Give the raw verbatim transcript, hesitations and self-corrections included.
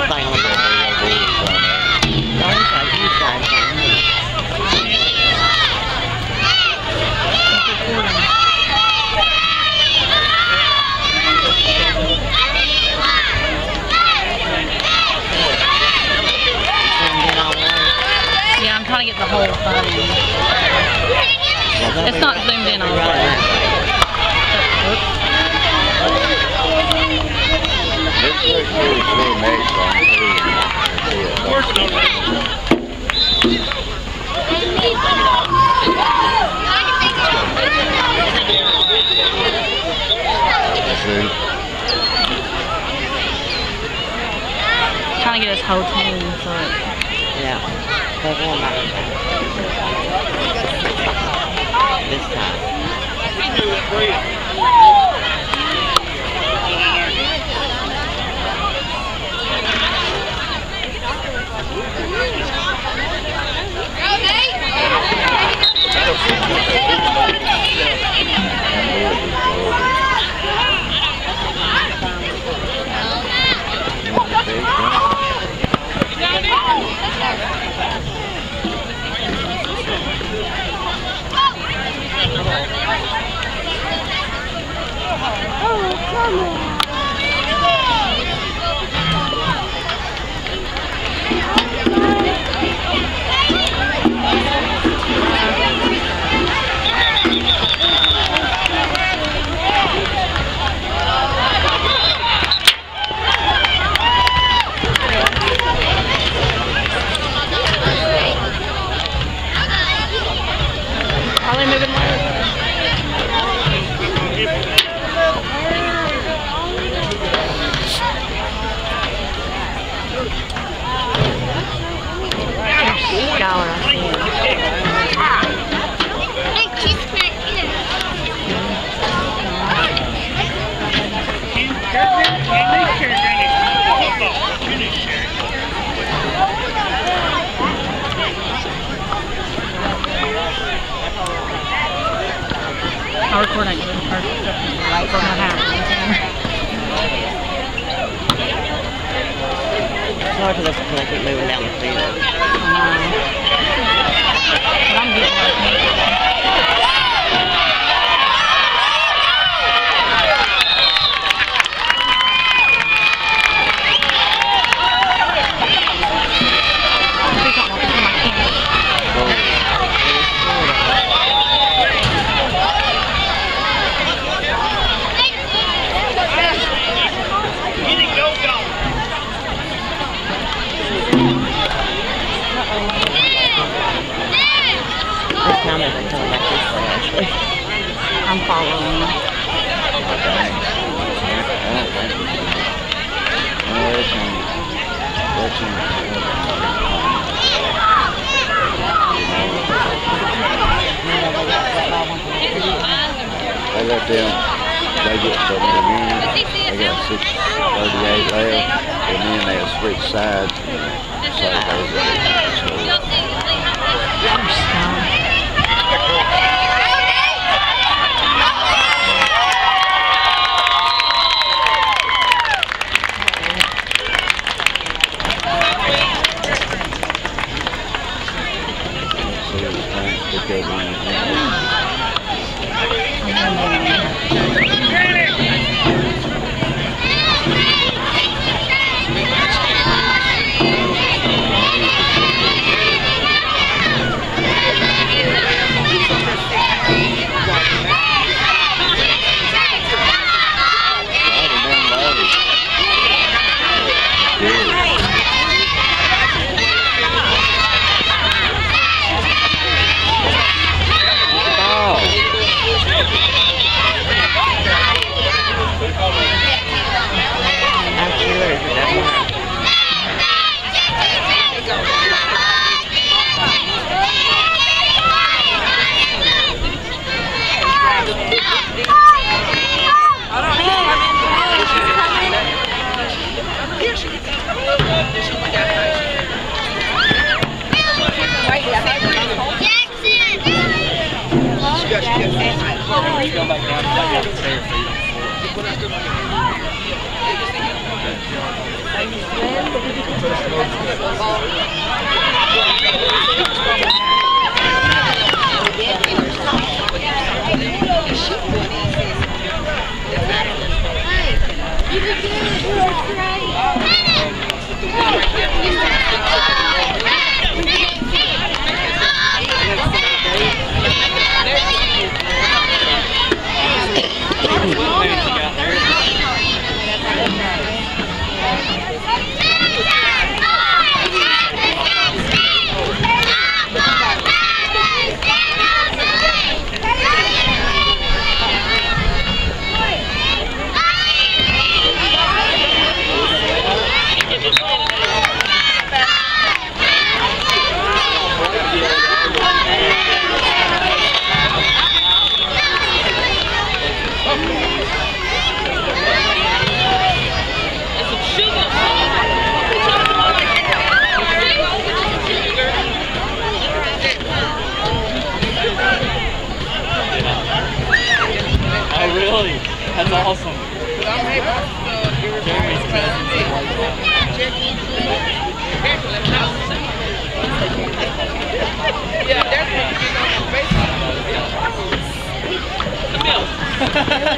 little thing on the back. No, he's got a huge guy. Yeah, I'm trying to get the whole thing. It's not zoomed in on that. Trying to get his whole team, so yeah, there's one back this time. are they moving left? Scholar, I see it. I'll record it right from my house. It's hard to listen when I keep moving down the field. I know. But I'm getting my I'm following. They let them, they get so many units, they got six thirty-eight left, and then they'll switch sides. So Jackson! Really? That's awesome. Jeremy's cousin. Yeah, that's what you get on the